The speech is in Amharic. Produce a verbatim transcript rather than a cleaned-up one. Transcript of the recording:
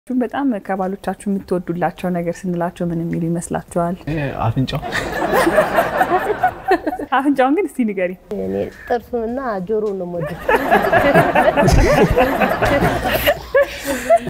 በጣም ከባሎቻችሁ የምትወዱላቸው ነገር ስንላቸው ምን የሚሉ ይመስላችኋል? አፍንጫው አፍንጫውን ግን እስቲ ንገሪ። እኔ ጥርሱና ጆሮውን ነው የምወደው